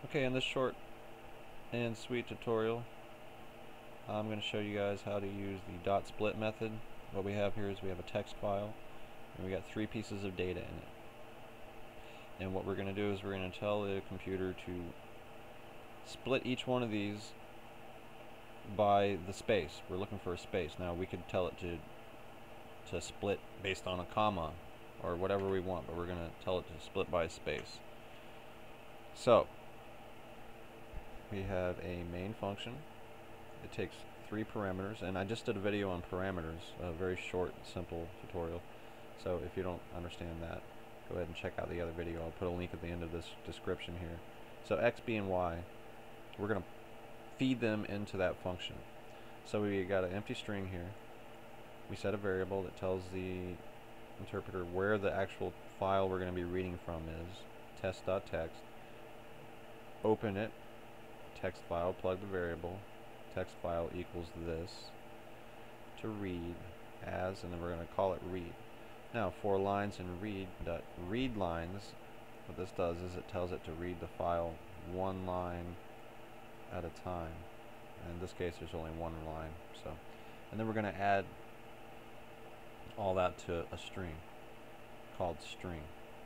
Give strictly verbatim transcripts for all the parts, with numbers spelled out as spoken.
Okay, in this short and sweet tutorial, I'm going to show you guys how to use the dot split method. What we have here is we have a text file, and we got three pieces of data in it. And what we're going to do is we're going to tell the computer to split each one of these by the space. We're looking for a space. Now we could tell it to to split based on a comma or whatever we want, but we're going to tell it to split by a space. So we have a main function. It takes three parameters, and I just did a video on parameters, a very short, simple tutorial. So if you don't understand that, go ahead and check out the other video. I'll put a link at the end of this description here. So x, b, and y, we're going to feed them into that function. So we got an empty string here. We set a variable that tells the interpreter where the actual file we're going to be reading from is, test.txt. Open it, text file, plug the variable, text file equals this, to read as, and then we're going to call it read. Now for lines in read, dot read lines, what this does is it tells it to read the file one line at a time. And in this case there's only one line. So, and then we're going to add all that to a string called string.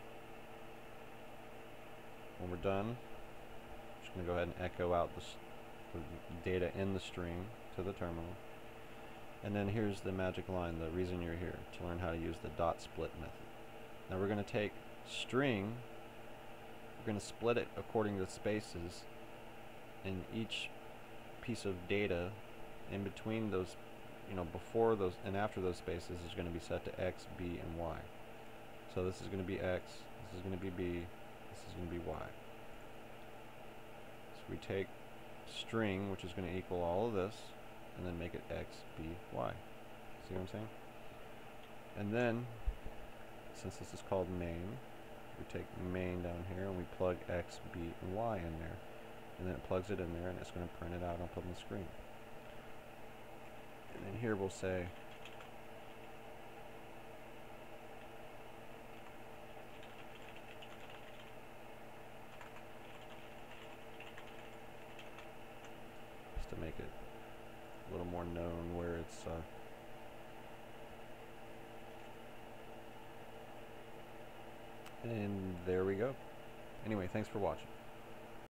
When we're done, I'm just going to go ahead and echo out the, the data in the string to the terminal. And then here's the magic line, the reason you're here, to learn how to use the dot split method. Now we're going to take string, we're going to split it according to spaces, and each piece of data in between those, you know, before those and after those spaces is going to be set to x, b, and y. So this is going to be x, this is going to be b, this is going to be y. So we take string, which is going to equal all of this, and then make it x, b, y. See what I'm saying? And then, since this is called main, we take main down here and we plug x, b, and y in there. And then it plugs it in there, and it's going to print it out up on the screen. And then here we'll say just to make it a little more known where it's uh, and there we go. Anyway, thanks for watching.